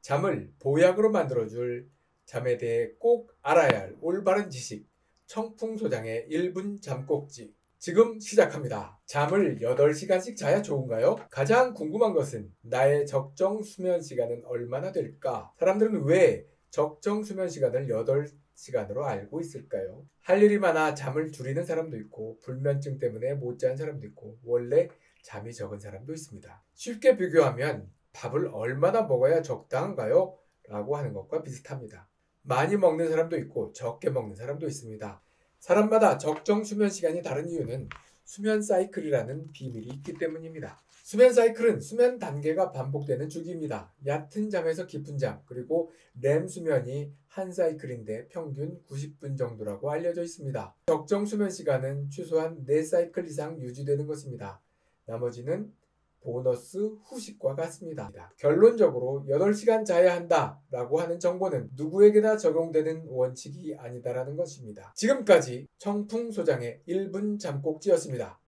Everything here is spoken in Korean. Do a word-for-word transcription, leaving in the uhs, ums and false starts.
잠을 보약으로 만들어줄 잠에 대해 꼭 알아야 할 올바른 지식, 청풍소장의 일 분 잠꼭지 지금 시작합니다. 잠을 여덟 시간씩 자야 좋은가요? 가장 궁금한 것은 나의 적정 수면 시간은 얼마나 될까? 사람들은 왜 적정 수면 시간을 여덟 시간으로 알고 있을까요? 할 일이 많아 잠을 줄이는 사람도 있고 불면증 때문에 못 자는 사람도 있고 원래 잠이 적은 사람도 있습니다. 쉽게 비교하면 밥을 얼마나 먹어야 적당한가요? 라고 하는 것과 비슷합니다. 많이 먹는 사람도 있고 적게 먹는 사람도 있습니다. 사람마다 적정 수면 시간이 다른 이유는 수면 사이클이라는 비밀이 있기 때문입니다. 수면 사이클은 수면 단계가 반복되는 주기입니다. 얕은 잠에서 깊은 잠, 그리고 렘 수면이 한 사이클인데 평균 구십 분 정도라고 알려져 있습니다. 적정 수면 시간은 최소한 네 사이클 이상 유지되는 것입니다. 나머지는 보너스 후식과 같습니다. 결론적으로 여덟 시간 자야 한다 라고 하는 정보는 누구에게나 적용되는 원칙이 아니다라는 것입니다. 지금까지 청풍소장의 일 분 잠꼭지였습니다.